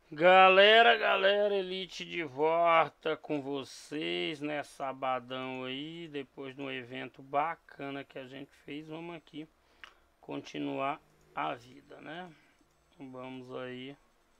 Galera, Elite de volta com vocês, né? Sabadão aí, depois de um evento bacana que a gente fez, vamos aqui continuar a vida, né? Vamos aí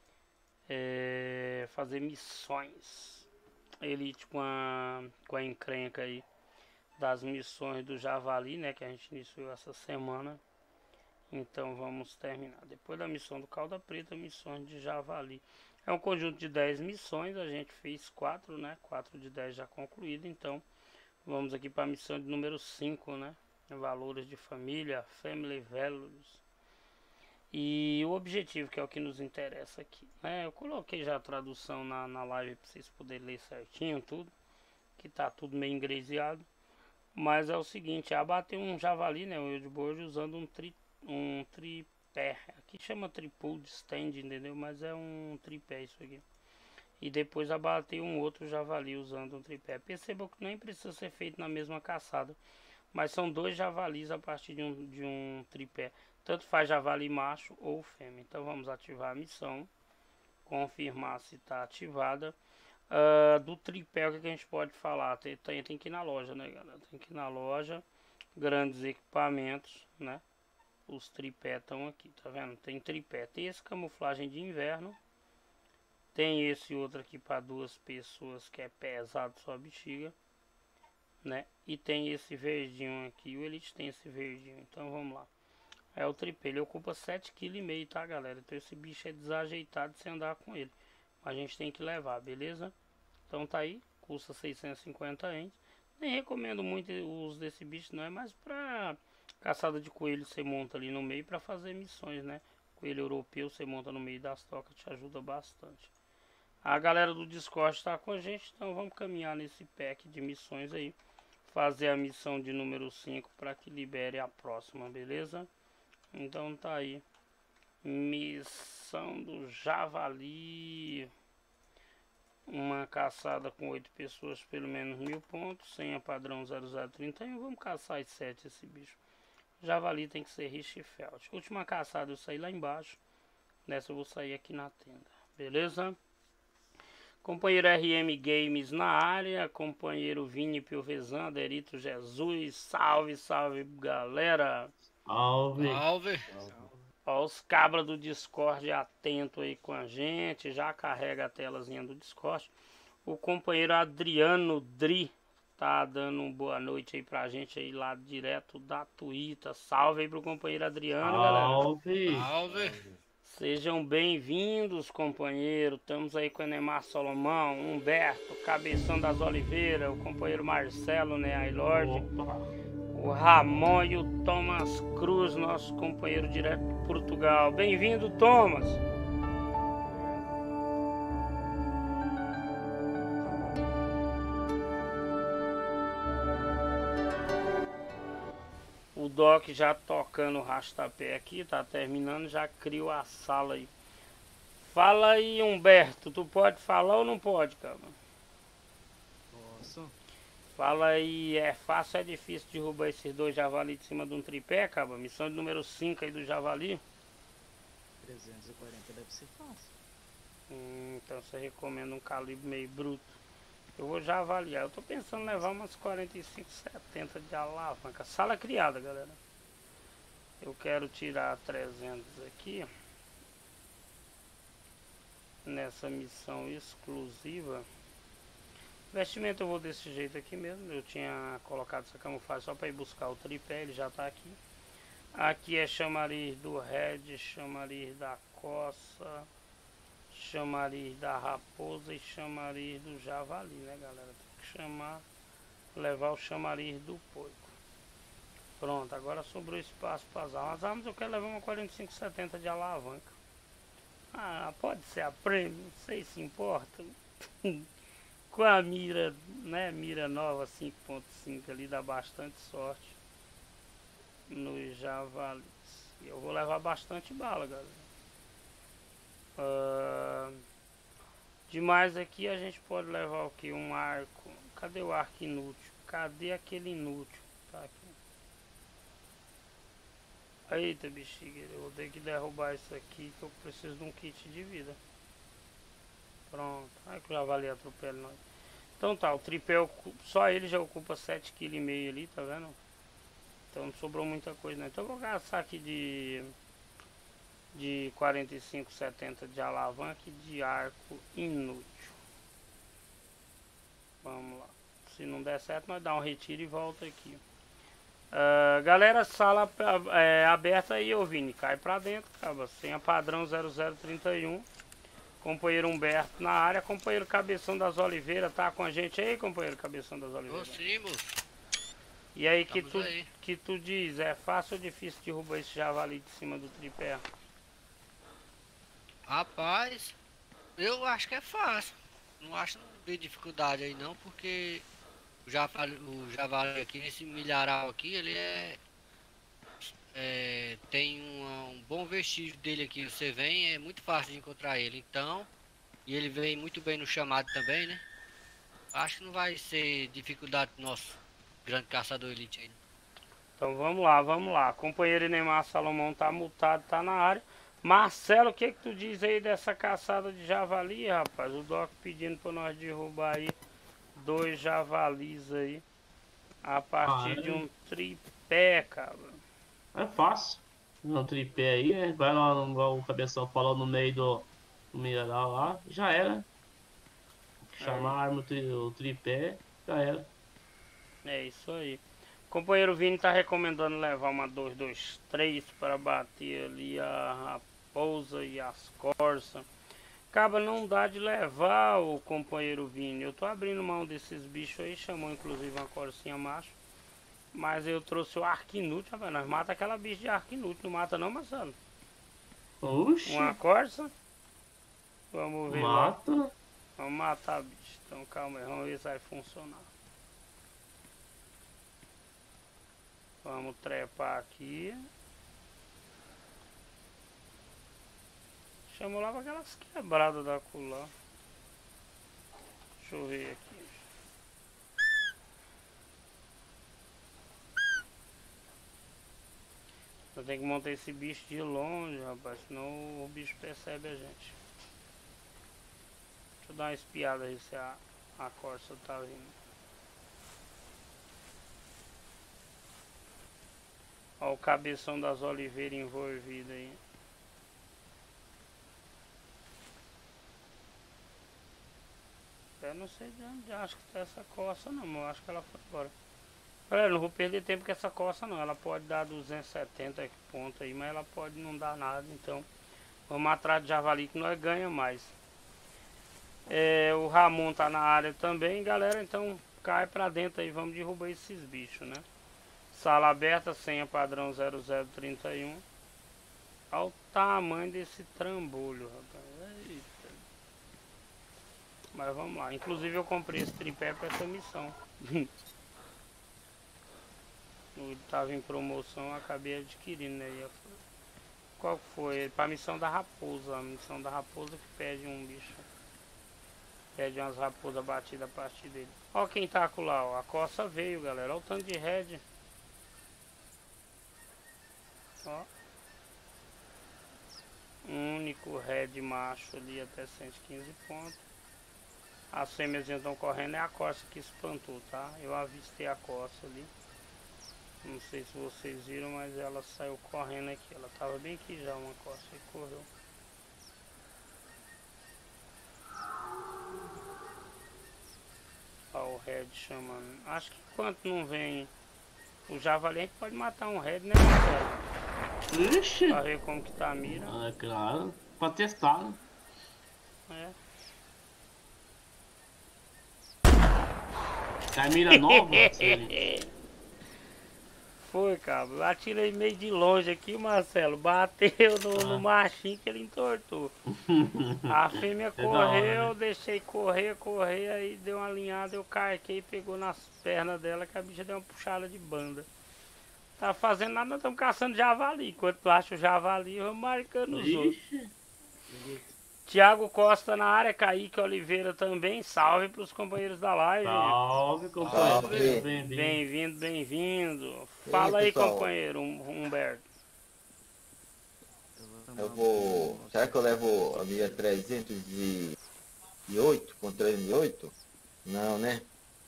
fazer missões. Elite com a encrenca aí das missões do Javali, né? Que a gente iniciou essa semana. Então vamos terminar. Depois da missão do Cauda Preta, missões de Javali. É um conjunto de 10 missões, a gente fez 4, né? 4 de 10 já concluído. Então vamos aqui para a missão de número 5, né? Valores de família, Family Values. E o objetivo, que é o que nos interessa aqui, né? Eu coloquei já a tradução na live para vocês poderem ler certinho tudo, que tá tudo meio ingreseado. Mas é o seguinte, abater um javali, né? Um de bojo usando um tripé. Aqui chama tripude stand, entendeu? Mas é um tripé isso aqui. E depois abater um outro javali usando um tripé. Percebam que nem precisa ser feito na mesma caçada. Mas são dois javalis a partir de um tripé. Tanto faz javali macho ou fêmea. Então vamos ativar a missão. Confirmar se está ativada. Do tripé, o que a gente pode falar? Tem que ir na loja, né, galera? Tem que ir na loja. Grandes equipamentos, né? Os tripé estão aqui, tá vendo? Tem tripé. Tem esse camuflagem de inverno. Tem esse outro aqui para duas pessoas que é pesado sua bexiga, né? E tem esse verdinho aqui. O Elite tem esse verdinho. Então vamos lá. É o tripé. Ele ocupa 7,5 kg, tá, galera? Então esse bicho é desajeitado de se andar com ele. A gente tem que levar, beleza? Então tá aí. Custa 650 entes. Nem recomendo muito o uso desse bicho, não. É mais pra caçada de coelho, você monta ali no meio para fazer missões, né? Coelho europeu, você monta no meio das tocas, te ajuda bastante. A galera do Discord está com a gente, então vamos caminhar nesse pack de missões aí. Fazer a missão de número 5 para que libere a próxima, beleza? Então tá aí. Missão do Javali. Uma caçada com 8 pessoas, pelo menos 1000 pontos. Senha padrão 0031. Vamos caçar as 7 esse bicho. Javali tem que ser Richfeld. Última caçada eu saí lá embaixo. Nessa eu vou sair aqui na tenda. Beleza? Companheiro RM Games na área. Companheiro Vini Piovesan, Aderito Jesus. Salve, salve galera. Salve. Salve. Ó, os cabras do Discord atento aí com a gente. Já carrega a telazinha do Discord. O companheiro Adriano Dri tá dando uma boa noite aí pra gente aí lá direto da Twitter. Salve aí pro companheiro Adriano, galera. Salve. Salve. Sejam bem-vindos, companheiro. Estamos aí com o Enemar Solomão, Humberto, Cabeção das Oliveiras, o companheiro Marcelo, né, Ailord, o Ramon e o Thomas Cruz, nosso companheiro direto de Portugal. Bem-vindo, Thomas. O Doc já tocando o rastapé aqui, tá terminando, já criou a sala aí. Fala aí, Humberto, tu pode falar ou não pode, cara? Posso? Fala aí, é fácil ou é difícil derrubar esses dois javali de cima de um tripé, cara? Missão de número 5 aí do javali. 340 deve ser fácil. Então você recomenda um calibre meio bruto. Eu vou já avaliar. Eu tô pensando em levar umas 45, 70 de alavanca. Sala criada, galera. Eu quero tirar 300 aqui. Nessa missão exclusiva. Vestimento eu vou desse jeito aqui mesmo. Eu tinha colocado essa camuflagem só para ir buscar o tripé. Ele já tá aqui. Aqui é chamariz do Red, chamariz da coça, chamariz da raposa e chamariz do javali, né, galera? Tem que chamar, levar o chamariz do porco. Pronto, agora sobrou espaço para as armas. As armas eu quero levar uma 4570 de alavanca. Ah, pode ser a prêmio, não sei se importa. Com a mira, né, mira nova 5.5 ali dá bastante sorte nos javalis. Eu vou levar bastante bala, galera. Demais aqui a gente pode levar o que? Um arco. Cadê o arco inútil? Cadê aquele inútil? Tá aqui. Eita bexiga, eu vou ter que derrubar isso aqui que eu preciso de um kit de vida. Pronto. Aí que o javali atropela nós. Então tá, o tripé, só ele já ocupa 7,5 kg ali, tá vendo? Então não sobrou muita coisa, né? Então eu vou gastar aqui de 45,70 de alavanca e de arco inútil. Vamos lá. Se não der certo, nós dá um retiro e volta aqui. Galera, sala aberta aí, ô Vini. Cai pra dentro, cara. Senha padrão 0031. Companheiro Humberto na área. Companheiro Cabeção das Oliveiras, tá com a gente aí, companheiro Cabeção das Oliveiras? Sim, moço. E aí, que tu diz, é fácil ou difícil derrubar esse javali de cima do tripé? Rapaz, eu acho que é fácil. Não acho que não tem dificuldade aí não, porque o javali aqui, esse milharal aqui, ele tem um bom vestígio dele aqui. Você vem, é muito fácil de encontrar ele. Então, e ele vem muito bem no chamado também, né? Acho que não vai ser dificuldade do nosso grande caçador elite aí. Então vamos lá, vamos lá. Companheiro Neymar Salomão tá multado, tá na área. Marcelo, o que tu diz aí dessa caçada de javali, rapaz? O Doc pedindo pra nós derrubar aí 2 javalis aí a partir de um tripé, cara. É fácil. No tripé aí, vai lá, o Cabeção falou, no meio do mineral lá, já era. Chamar a arma, o tripé, já era. É isso aí. O companheiro Vini tá recomendando levar uma 223 para bater ali a raposa e as corças. Acaba não dá de levar o companheiro Vini. Eu tô abrindo mão desses bichos aí, chamou inclusive uma corcinha macho. Mas eu trouxe o arquinútil, rapaz. Nós mata aquela bicha de arquinútil. Não mata não, Marcelo? Oxi. Uma corça? Vamos ver mata lá. Vamos matar a bicha. Então calma aí, vamos ver se vai funcionar. Vamos trepar aqui. Chamou lá para aquelas quebradas da culá. Deixa eu ver aqui. Eu tenho que montar esse bicho de longe, rapaz, senão o bicho percebe a gente. Deixa eu dar uma espiada aí se a corça tá vindo. Ó o Cabeção das Oliveiras envolvido aí. Eu não sei de onde acho que tá essa coça não, mas eu acho que ela foi embora. Galera, não vou perder tempo com essa coça não. Ela pode dar 270 pontos aí, mas ela pode não dar nada. Então, vamos atrás de javali que nós ganha mais. O Ramon tá na área também, galera. Então, cai pra dentro aí. Vamos derrubar esses bichos, né? Sala aberta, senha padrão 0031. Olha o tamanho desse trambolho, rapaz. Eita. Mas vamos lá. Inclusive eu comprei esse tripé para essa missão. Ele estava em promoção, acabei adquirindo, né? Qual foi? Para a missão da raposa. A missão da raposa que pede um bicho. Pede umas raposas batidas a partir dele. Ó quem tá lá, ó. A coça veio, galera. Olha o tanto de red. Ó. Um único red macho ali até 115 pontos. As fêmeas estão correndo, é a coça que espantou, tá? Eu avistei a coça ali. Não sei se vocês viram, mas ela saiu correndo aqui. Ela tava bem aqui já, uma coça, e correu. Ó o red chamando. Acho que enquanto não vem o javali, a gente pode matar um red, né, Marcelo? Ixi. Pra ver como que tá a mira. É claro, pra testar, né? É. Tá mira nova? Foi, cara. Eu atirei meio de longe aqui, Marcelo. Bateu no machinho que ele entortou. A fêmea correu, deixei correr, aí deu uma alinhada, eu carquei, pegou nas pernas dela, que a bicha deu uma puxada de banda. Tá fazendo nada, nós estamos caçando javali. Enquanto tu acha o javali, vamos marcando os outros. Tiago Costa na área, Kaique Oliveira também. Salve para os companheiros da live. Salve, companheiro. Bem-vindo, bem-vindo. Fala aí, pessoal. companheiro Humberto. Eu vou... Será que eu levo a minha 300 e... 308? Com 308? Não, né?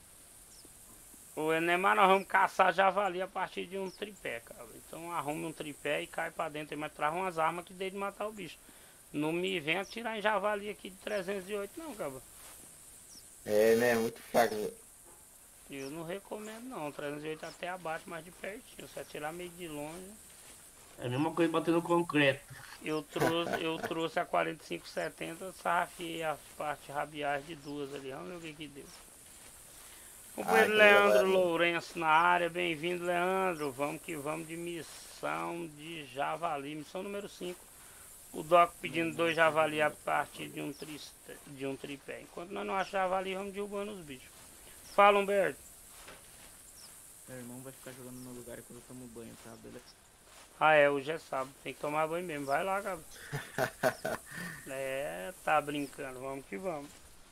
O Enemar, nós vamos caçar javali a partir de um tripé, cara. Então arrume um tripé e cai pra dentro, mas traz umas armas que dê de matar o bicho. Não me venha atirar em javali aqui de 308 não, cara. É, né? Muito fraco. Eu não recomendo não, 308 até abate, mas de pertinho. Se atirar meio de longe. É a mesma coisa batendo concreto. Eu trouxe a 4570, sarrafiei as partes rabiais de duas ali. Vamos ver o que que deu. Companheiro Então Leandro javali. Lourenço na área, bem-vindo, Leandro. Vamos que vamos de missão de javali, missão número 5. O Doc pedindo 2 javali a partir de um tripé. Enquanto nós não achamos javali, vamos derrubando os bichos. Fala, Humberto. Meu irmão vai ficar jogando no lugar enquanto eu tomo banho, tá? Beleza? Ah, é, hoje é sábado, tem que tomar banho mesmo. Vai lá, cara. É, tá brincando, vamos que vamos.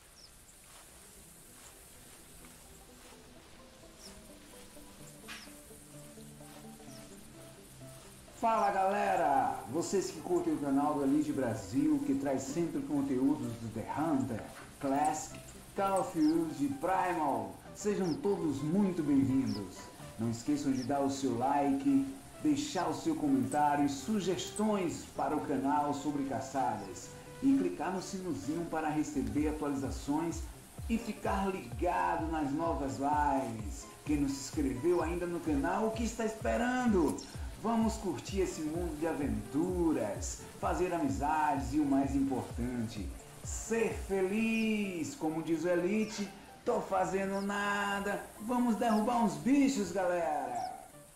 Fala galera! Vocês que curtem o canal do Elite Brasil, que traz sempre conteúdos do The Hunter, Classic, Call of Duty, Primal, sejam todos muito bem-vindos. Não esqueçam de dar o seu like, deixar o seu comentário e sugestões para o canal sobre caçadas e clicar no sinozinho para receber atualizações e ficar ligado nas novas lives. Quem não se inscreveu ainda no canal, o que está esperando? Vamos curtir esse mundo de aventuras, fazer amizades e o mais importante, ser feliz. Como diz o Elite, tô fazendo nada, vamos derrubar uns bichos, galera!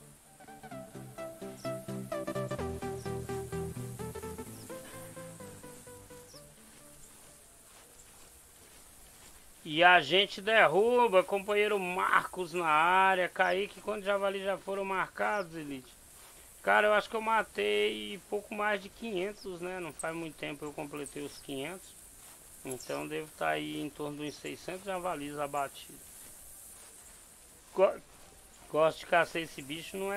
E a gente derruba, companheiro Marcos na área. Kaique, quantos javali já foram marcados, Elite? Cara, eu acho que eu matei pouco mais de 500, né? Não faz muito tempo eu completei os 500. Então devo estar aí em torno de uns 600 javalis abatidos. Gosto de caçar esse bicho, não é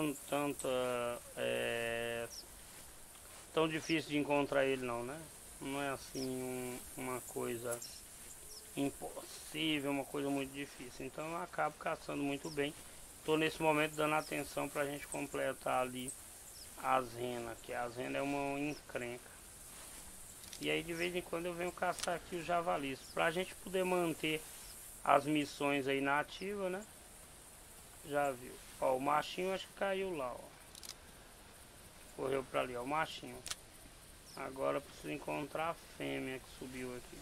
tão difícil de encontrar ele não, né? Não é assim uma coisa impossível, uma coisa muito difícil. Então eu acabo caçando muito bem. Tô nesse momento dando atenção pra gente completar ali as renas, que as renas é uma encrenca. E aí de vez em quando eu venho caçar aqui os javalis, pra gente poder manter as missões aí na ativa, né? Já viu. Ó, o machinho acho que caiu lá, ó. Correu pra ali, ó, o machinho. Agora eu preciso encontrar a fêmea que subiu aqui.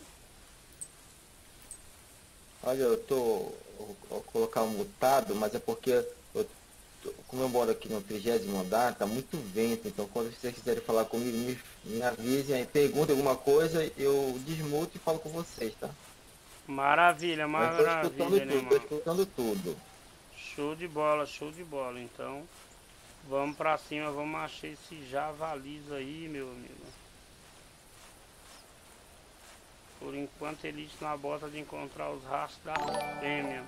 Olha, vou colocar um mutado, mas é porque como eu moro aqui no 30º andar, tá muito vento, então quando vocês quiserem falar comigo, me avisem aí, perguntem alguma coisa, eu desmuto e falo com vocês, tá? Maravilha, Mas tô escutando maravilha, né, tudo, tô mano? escutando tudo. Show de bola, show de bola. Então, vamos pra cima, vamos achar esses javalis aí, meu amigo. Por enquanto, Elite na bota de encontrar os rastros da fêmea.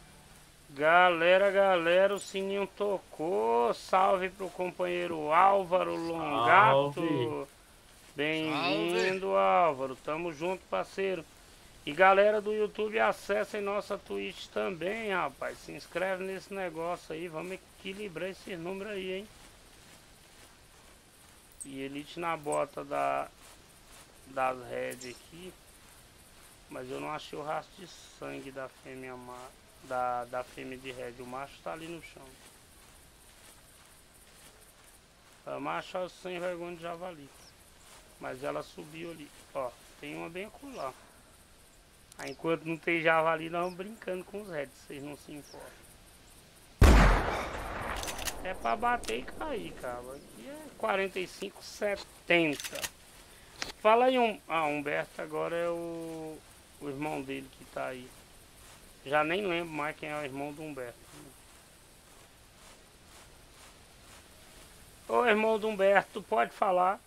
Galera, o sininho tocou. Salve pro companheiro Álvaro Longato. Salve. Bem-vindo, Álvaro. Tamo junto, parceiro. E galera do YouTube, acessem nossa Twitch também, rapaz. Se inscreve nesse negócio aí. Vamos equilibrar esses números aí, hein? E Elite na bota das redes aqui. Mas eu não achei o rastro de sangue da fêmea da fêmea de rede. O macho tá ali no chão. Vamos achar o sem vergonha de javali. Mas ela subiu ali. Ó, tem uma bem acolá. Aí, enquanto não tem javali, nós vamos brincando com os heads. Vocês não se importam. É pra bater e cair, cara. Aqui é 45,70. Fala aí, Humberto agora é o irmão dele que tá aí. Já nem lembro mais quem é o irmão do Humberto. Ô, irmão do Humberto, pode falar?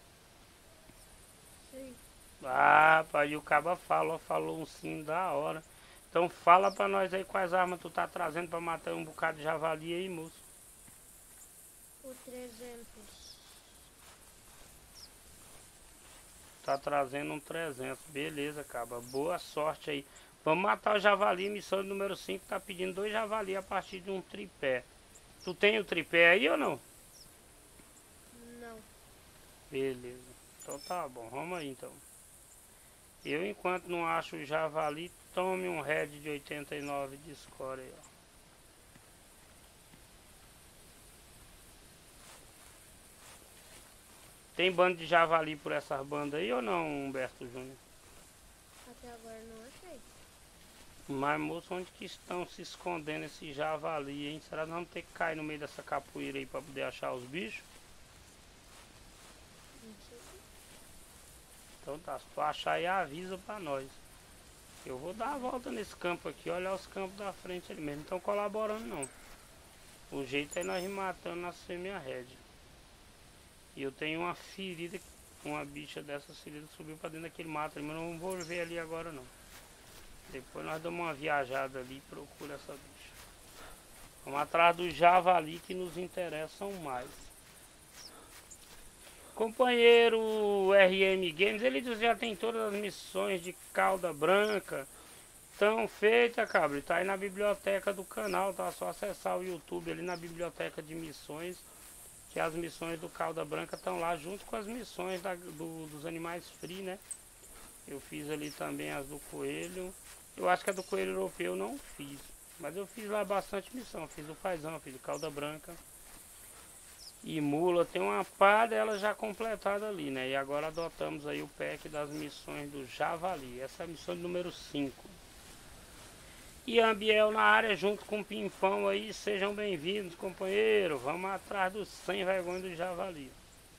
Sim. Ah, pai, o caba falou um sim da hora. Então fala pra nós aí quais armas tu tá trazendo pra matar um bocado de javali aí, moço. O 300. Tá trazendo um 300. Beleza, caba. Boa sorte aí. Vamos matar o javali. Missão número 5 tá pedindo 2 javali a partir de um tripé. Tu tem o tripé aí ou não? Não. Beleza. Então tá bom. Vamos aí então. Eu, enquanto não acho o javali, tome um red de 89 de score aí, ó. Tem bando de javali por essas bandas aí ou não, Humberto Júnior? Até agora não achei. Mas, moço, onde que estão se escondendo esses javali, hein? Será que nós vamos ter que cair no meio dessa capoeira aí pra poder achar os bichos? Não sei. Então tá, se tu achar aí, avisa pra nós. Eu vou dar a volta nesse campo aqui, olhar os campos da frente ali mesmo. Não estão colaborando não. O jeito é nós ir matando na semi-red. E eu tenho uma ferida, uma bicha dessa ferida subiu pra dentro daquele mato ali, mas não vou ver ali agora não. Depois nós damos uma viajada ali e procura essa bicha. Vamos atrás do javali que nos interessam mais. Companheiro RM Games, ele já tem todas as missões de cauda branca. Estão feitas, cabra. Tá aí na biblioteca do canal, tá? Só acessar o YouTube ali na biblioteca de missões. Que as missões do cauda branca estão lá junto com as missões dos animais free, né? Eu fiz ali também as do coelho. Eu acho que a do coelho europeu eu não fiz. Mas eu fiz lá bastante missão. Fiz o paizão, fiz o cauda branca. E mula, tem uma pá dela já completada ali, né? E agora adotamos aí o pack das missões do javali. Essa é a missão número 5. E Ambiel na área junto com o Pimpão aí. Sejam bem-vindos, companheiro. Vamos atrás dos 100 vergonhas do javali.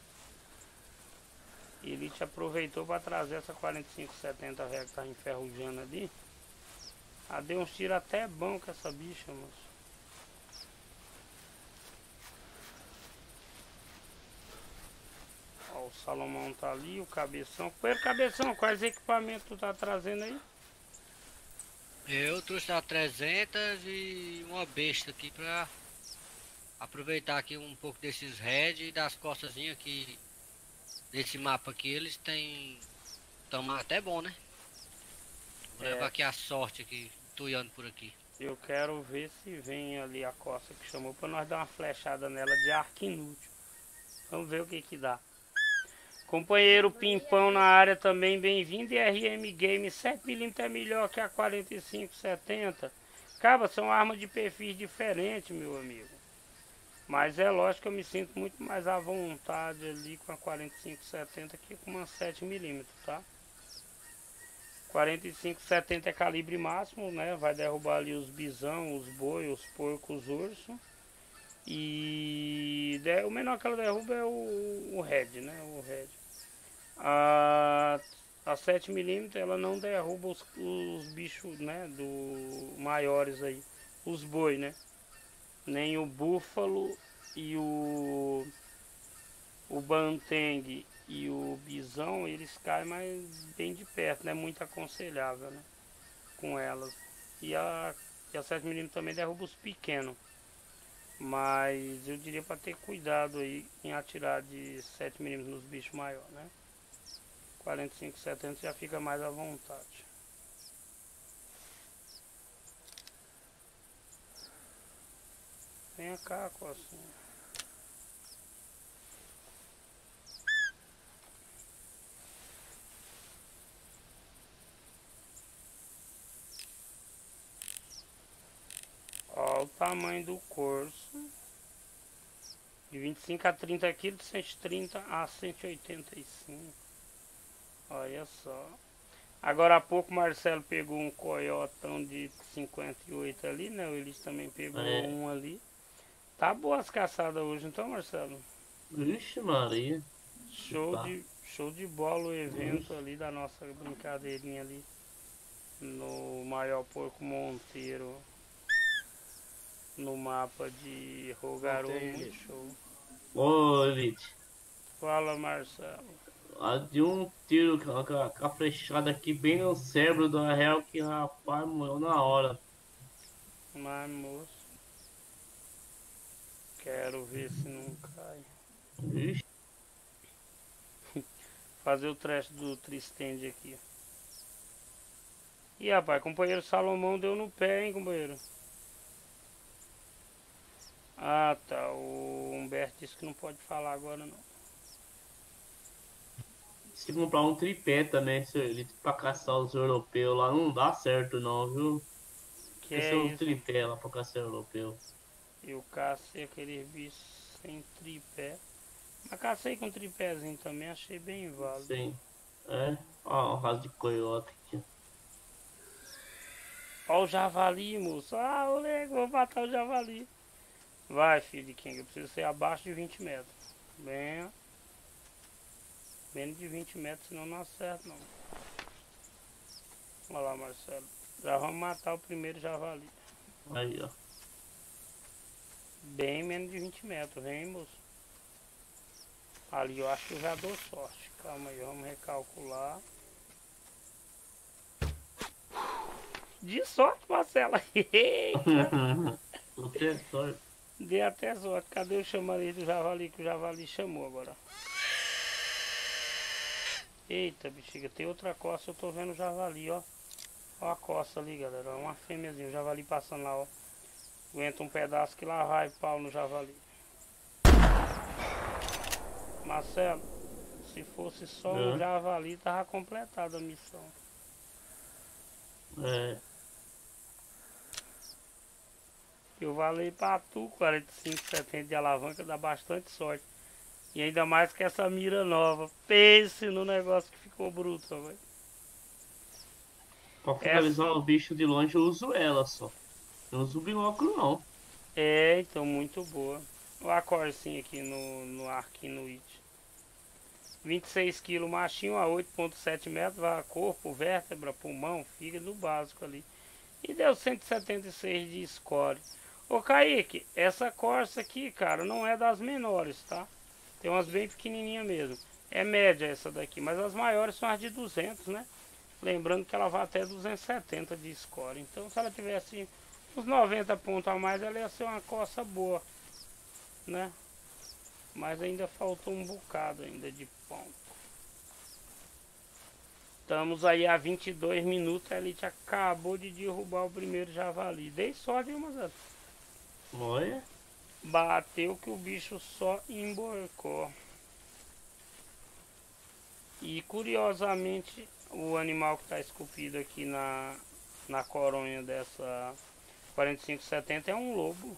Ele te aproveitou para trazer essa 4570 velha que tá enferrujando ali. Ah, deu uns tiros até bom com essa bicha, moço. Ó, o Salomão tá ali, o Cabeção. Companheiro Cabeção, quais equipamentos tu tá trazendo aí? Eu trouxe a 300 e uma besta aqui pra aproveitar aqui um pouco desses red e das costazinhas aqui. Nesse mapa aqui eles têm tamanho até bom, né? Vou levar aqui a sorte aqui, tuiando por aqui. Eu quero ver se vem ali a costa que chamou pra nós dar uma flechada nela de arco inútil. Vamos ver o que que dá. Companheiro Pimpão na área também, bem-vindo. E RM Game 7mm é melhor que a 4570. Cara, são armas de perfis diferentes, meu amigo. Mas é lógico que eu me sinto muito mais à vontade ali com a 4570 que com uma 7mm, tá? 4570 é calibre máximo, né? Vai derrubar ali os bisão, os boi, os porcos, os ursos. E o menor que ela derruba é o red, né? O red. A 7mm ela não derruba os bichos, né? Maiores aí. Os boi, né? Nem o búfalo e o banteng e o bisão, eles caem mais bem de perto, não é muito aconselhável, né? Com elas. E a 7mm também derruba os pequenos. Mas eu diria para ter cuidado aí em atirar de 7mm nos bichos maiores, né? 4570 já fica mais à vontade. Vem cá, Cocinha. Ó o tamanho do corso. De 25 a 30 kg, de 130 a 185. Olha só. Agora há pouco o Marcelo pegou um coiotão de 58 ali, né? O Elis também pegou um ali. Tá boa as caçadas hoje, então, Marcelo? Vixe Maria. Show de bola o evento ali da nossa brincadeirinha ali. No maior porco monteiro. No mapa de Rogaru, muito show. Ô, Elite. Fala, Marcelo. De um tiro com a flechada aqui bem no cérebro do réu que rapaz morreu na hora. Mas, moço. Quero ver se não cai. Vixe. Fazer o teste do Tristende aqui. E rapaz, companheiro Salomão deu no pé, hein, companheiro? Ah, tá. O Humberto disse que não pode falar agora, não. Se comprar um tripé também, ele pra caçar os europeus lá, não dá certo não, viu? Que Esse é é um isso? tripé lá pra caçar europeu. Eu cacei aqueles bichos sem tripé. Mas cacei com tripézinho também, achei bem válido. Sim. É. Ó, um raso de coiote aqui. Ó o javali, moço. Ah, o nego, vou matar o javali. Vai, filho de King, eu preciso ser abaixo de 20 metros. Bem, menos de 20 metros, senão não acerta não. Olha lá, Marcelo. Já vamos matar o primeiro javali. Aí, ó. Bem menos de 20 metros, vem, moço. Ali eu acho que eu já dou sorte. Calma aí, vamos recalcular. De sorte, Marcela. Não tem sorte. Dei até sorte. Cadê o chamariz do javali que o javali chamou agora? Eita, bexiga, tem outra costa, eu tô vendo o javali, ó. Ó a costa ali, galera. Uma fêmeazinha, o javali passando lá, ó. Aguenta um pedaço que lá vai pau no javali. Marcelo, se fosse só um javali, tava completada a missão. É. Eu valei pra tu, 45,70 de alavanca, dá bastante sorte. E ainda mais que essa mira nova. Pense no negócio que ficou bruto, velho. Pra finalizar o bicho de longe eu uso ela só. Eu não uso o binóculo não. É, então muito boa. Olha a corzinha aqui no Arquinuit. 26 kg machinho a 8,7 metros, vai corpo, vértebra, pulmão, fígado básico ali. E deu 176 de score. Ô Kaique, essa Corsa aqui, cara, não é das menores, tá? Tem umas bem pequenininhas mesmo. É média essa daqui, mas as maiores são as de 200, né? Lembrando que ela vai até 270 de score. Então se ela tivesse uns 90 pontos a mais, ela ia ser uma Corsa boa, né? Mas ainda faltou um bocado ainda de ponto. Estamos aí a 22 minutos, a Elite acabou de derrubar o primeiro javali. Dei sorte, viu, Marcelo? Olha. Bateu que o bicho só emborcou. E curiosamente, o animal que está esculpido aqui na coronha dessa 4570 é um lobo.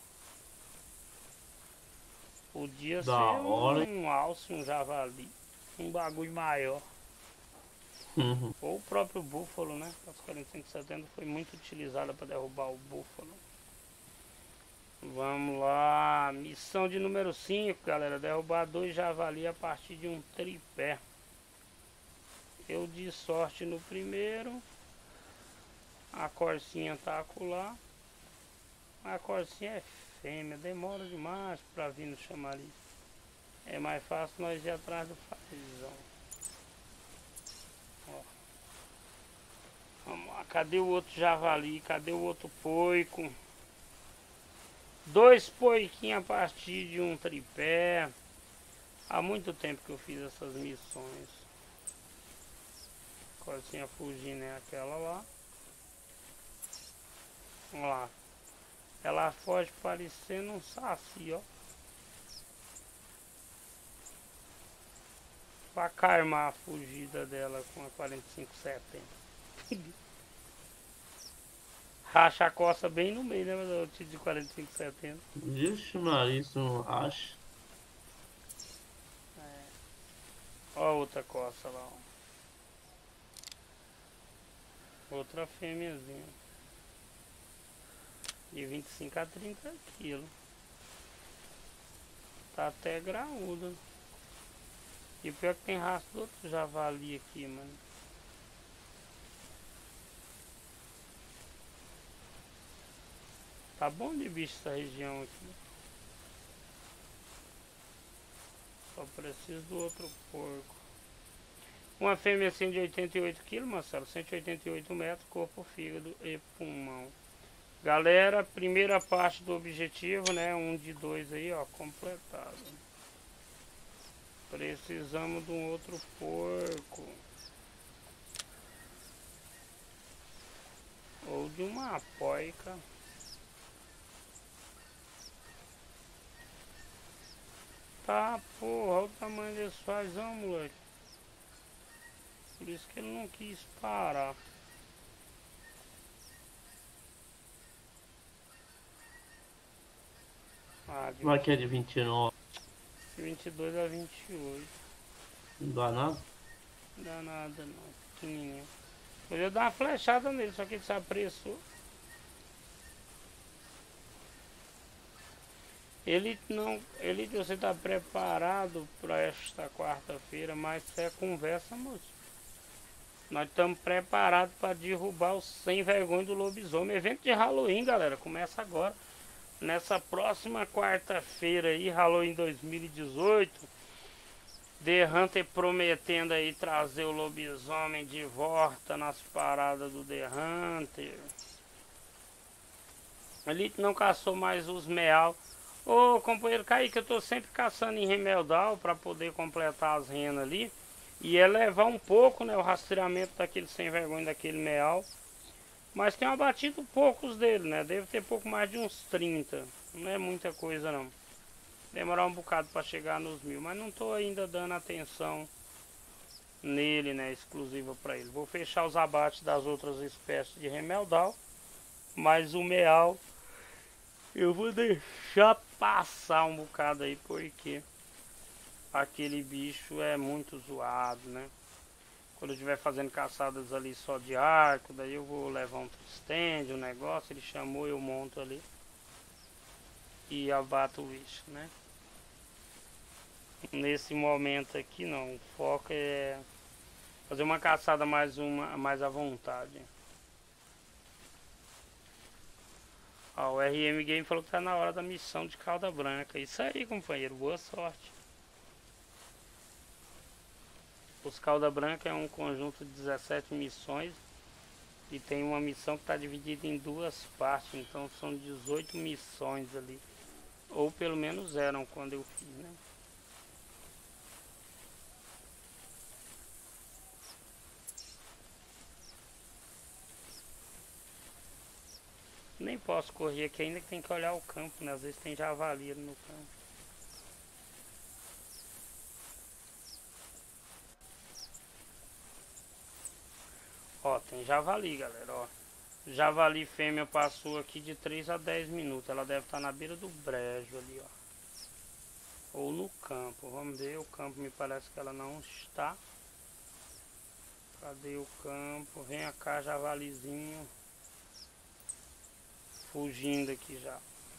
Podia ser um alce, um javali, um bagulho maior. Ou o próprio búfalo, né? As 4570 foi muito utilizada para derrubar o búfalo. Vamos lá, missão de número 5, galera. Derrubar 2 javali a partir de um tripé. Eu dei sorte no primeiro. A corcinha tá acolá. A corcinha é fêmea, demora demais para vir no chamariz. É mais fácil nós ir atrás do fazão. Ó. Vamos lá, cadê o outro javali? Cadê o outro poico? 2 poiquinhos a partir de um tripé. Há muito tempo que eu fiz essas missões. A corcinha fugindo é aquela lá. Vamos lá. Ela foge parecendo um saci, ó. Pra carmar a fugida dela com a 4570. Racha a costa bem no meio, né? Mas eu tiro de 4570. Vixe, Maria, isso não racha. Ó a outra costa lá, ó. Outra fêmeazinha. De 25 a 30 quilos. Tá até graúda. E o pior é que tem rastro do outro javali aqui, mano. Tá bom de bicho essa região aqui. Só preciso do outro porco. Uma fêmea assim de 88 kg, Marcelo. 188 metros, corpo, fígado e pulmão. Galera, primeira parte do objetivo, né? 1 de 2 aí, ó, completado. Precisamos de um outro porco. Ou de uma poica. Tá, porra, olha o tamanho desse fazão, moleque. Por isso que ele não quis parar. Ah, de Vai que é de 29. 22 a 28. Não dá nada. Não dá nada não, pequenininho. Eu ia dar uma flechada nele, só que ele se apressou. Elite, você tá preparado para esta quarta-feira, mas é conversa, moço. Nós estamos preparados para derrubar os sem vergonha do lobisomem. Evento de Halloween, galera, começa agora. Nessa próxima quarta-feira aí, Halloween 2018. The Hunter prometendo aí trazer o lobisomem de volta nas paradas do The Hunter. Elite não caçou mais os meal. Ô companheiro Kaique, eu tô sempre caçando em remeldal para poder completar as renas ali. E é levar um pouco, né, o rastreamento daquele sem vergonha, daquele meal. Mas tem abatido poucos dele, né? Deve ter pouco mais de uns 30. Não é muita coisa não. Demorar um bocado para chegar nos 1000. Mas não tô ainda dando atenção nele, né? Exclusiva para ele. Vou fechar os abates das outras espécies de remeldal. Mas o meal eu vou deixar passar um bocado aí. Porque aquele bicho é muito zoado, né? Quando eu estiver fazendo caçadas ali só de arco, daí eu vou levar um stand, um negócio, ele chamou, eu monto ali e abato o bicho, né? Nesse momento aqui não, o foco é fazer uma caçada mais à vontade. Ó, o RM Game falou que tá na hora da missão de cauda branca. Isso aí, companheiro, boa sorte. Os Cauda Branca é um conjunto de 17 missões e tem uma missão que está dividida em duas partes, então são 18 missões ali, ou pelo menos eram quando eu fiz, né? Nem posso correr aqui ainda, que tem que olhar o campo, né? Às vezes tem javali ali no campo. Ó, tem javali, galera, ó. Javali fêmea passou aqui de 3 a 10 minutos. Ela deve estar na beira do brejo ali, ó. Ou no campo. Vamos ver, o campo me parece que ela não está. Cadê o campo? Vem cá, javalizinho. Fugindo aqui já.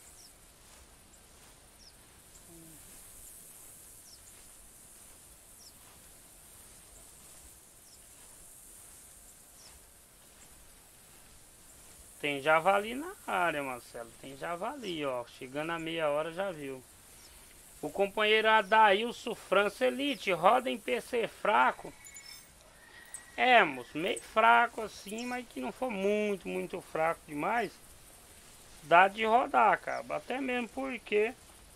Tem javali na área, Marcelo. Tem javali, ó. Chegando a meia hora já viu. O companheiro Adailson França Elite. Roda em PC fraco. É, moço. Meio fraco assim, mas que não for muito fraco demais. Dá de rodar, cara. Até mesmo porque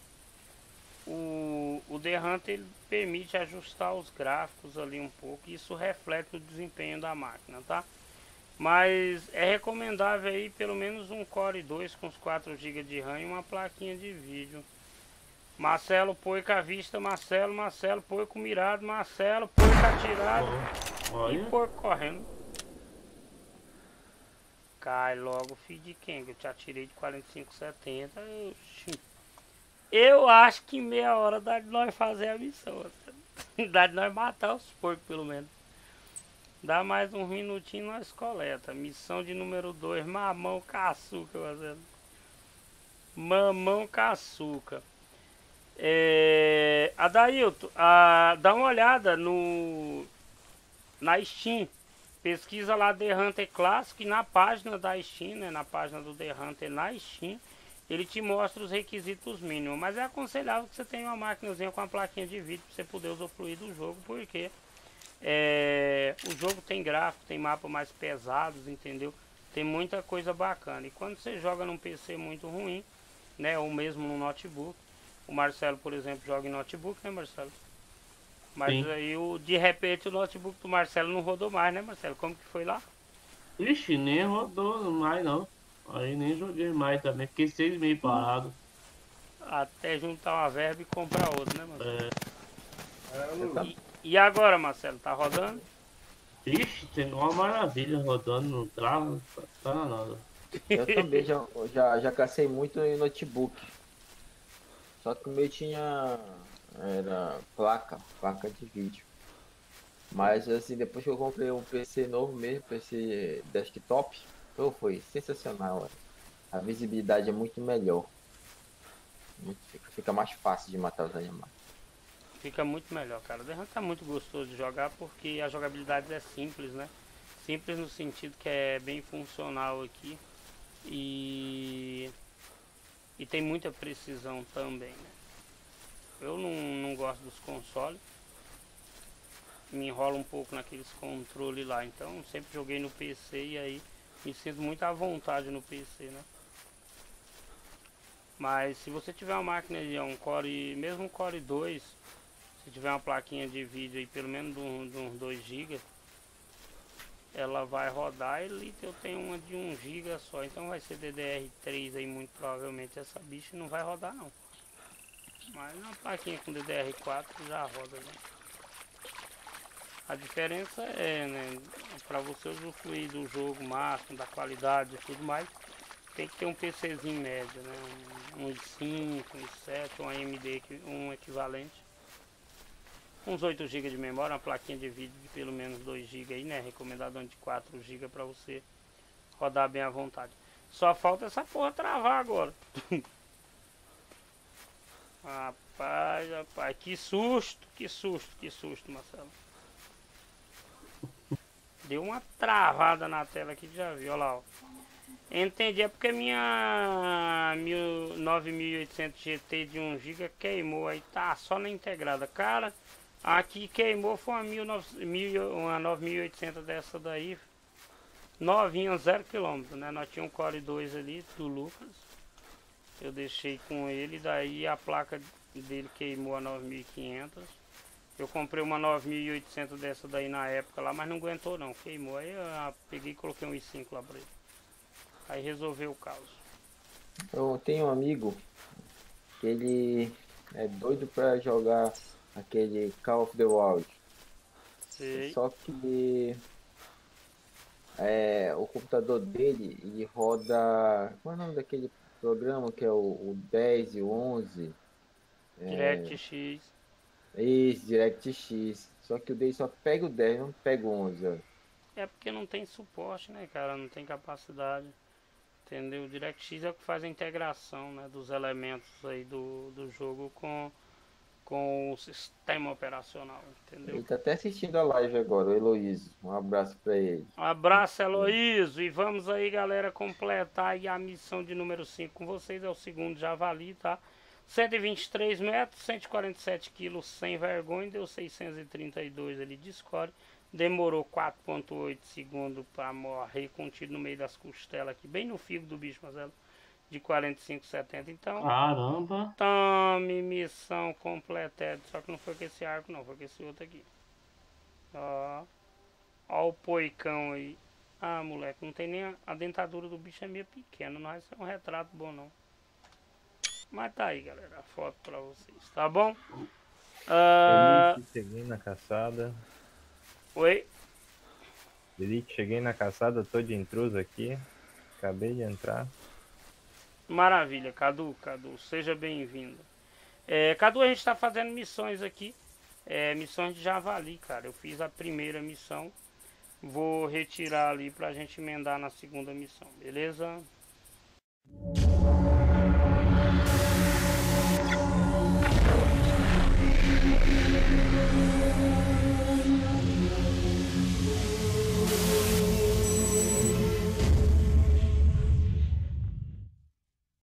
o The Hunter ele permite ajustar os gráficos ali um pouco. E isso reflete o desempenho da máquina, tá? Mas é recomendável aí pelo menos um Core 2 com os 4 GB de RAM e uma plaquinha de vídeo. Marcelo, poica à vista, Marcelo, poico mirado, Marcelo, poico atirado. Olha. E poico correndo. Cai logo, filho de quem? Que eu te atirei de 45,70. Eu acho que em meia hora dá de nós fazer a missão. Dá de nós matar os porcos pelo menos. Dá mais uns minutinhos nós coleta. Missão de número 2, mamão caçuca fazendo. Mamão caçuca. Adailton, dá uma olhada na Steam. Pesquisa lá The Hunter Classic na página da Steam, né? Na página do The Hunter na Steam. Ele te mostra os requisitos mínimos. Mas é aconselhável que você tenha uma máquinazinha com uma plaquinha de vídeo para você poder usufruir do jogo, porque o jogo tem gráfico, tem mapas mais pesados, entendeu? Tem muita coisa bacana. E quando você joga num PC muito ruim, né? Ou mesmo no notebook. O Marcelo, por exemplo, joga em notebook, né, Marcelo? Mas Sim. aí, de repente, o notebook do Marcelo não rodou mais, né, Marcelo? Como que foi lá? Ixi, nem rodou mais não. Aí nem joguei mais também. Fiquei 6 meses parado. Até juntar uma verba e comprar outro, né, Marcelo? Eu, tam- E agora, Marcelo, tá rodando? Ixi, tem uma maravilha rodando, não trava, tá nada. eu também já cacei muito em notebook. Só que o meu tinha. Era placa de vídeo. Mas assim, depois que eu comprei um PC novo mesmo, PC desktop, foi sensacional. A visibilidade é muito melhor. Fica mais fácil de matar os animais. Fica muito melhor, cara. O The Hunt tá muito gostoso de jogar porque a jogabilidade é simples, né? Simples no sentido que é bem funcional aqui. E tem muita precisão também, né? Eu não gosto dos consoles. Me enrola um pouco naqueles controles lá. Então sempre joguei no PC e aí me sinto muito à vontade no PC, né? Mas se você tiver uma máquina de um Core, mesmo um Core 2, se tiver uma plaquinha de vídeo aí pelo menos de uns 2 GB, ela vai rodar. E eu tenho uma de 1 GB só, então vai ser DDR3 aí, muito provavelmente essa bicha não vai rodar não. Mas uma plaquinha com DDR4 já roda, né? A diferença é, né, para você usufruir do jogo máximo, da qualidade e tudo mais, tem que ter um PCzinho médio, né? Um i5, um i7, um AMD, um equivalente. Uns 8 GB de memória, uma plaquinha de vídeo de pelo menos 2 GB aí, né? Recomendado de 4 GB para você rodar bem à vontade. Só falta essa porra travar agora. Rapaz, que susto, Marcelo. Deu uma travada na tela aqui, já viu, olha lá, ó. Entendi, é porque minha 9800 GT de 1 GB queimou, aí tá só na integrada. Cara, aqui queimou foi uma 9800 dessa daí, novinha, 0 km, né? Nós tínhamos um Core 2 ali, do Lucas. Eu deixei com ele, daí a placa dele queimou a 9500. Eu comprei uma 9800 dessa daí na época lá, mas não aguentou não, queimou. Aí eu peguei e coloquei um i5 lá pra ele. Aí resolveu o caos. Eu tenho um amigo que ele é doido pra jogar aquele Call of the Wild. Sei. Só que o computador dele, ele roda. Qual é o nome daquele programa que é o 10 e o 11? DirectX. Isso, DirectX. Só que o dele só pega o 10, não pega o 11. Ó. É porque não tem suporte, né, cara? Não tem capacidade. Entendeu? O DirectX é o que faz a integração, né, dos elementos aí do jogo com o sistema operacional, entendeu? Ele tá até assistindo a live agora, o Heloísio. Um abraço pra ele. Um abraço, Heloísio. E vamos aí, galera, completar aí a missão de número 5 com vocês. É o segundo javali, tá? 123 metros, 147 quilos, sem vergonha. Deu 632 ali de score. Demorou 4,8 segundos para morrer, contido no meio das costelas aqui, bem no fígado do bicho, Marcelo, de 45,70. Então, Caramba! tome missão completada. Só que não foi com esse arco, não, foi com esse outro aqui. Ó o poicão aí. Ah, moleque, não tem nem a dentadura do bicho, é meio pequena, não vai ser um retrato bom, não. Mas tá aí, galera, a foto pra vocês, tá bom? Elite, cheguei na caçada. Oi? Elite, cheguei na caçada, tô de intruso aqui. Acabei de entrar. Maravilha, Cadu, seja bem-vindo. Cadu, a gente tá fazendo missões aqui. Missões de javali, cara. Eu fiz a primeira missão. Vou retirar ali pra gente emendar na segunda missão, beleza?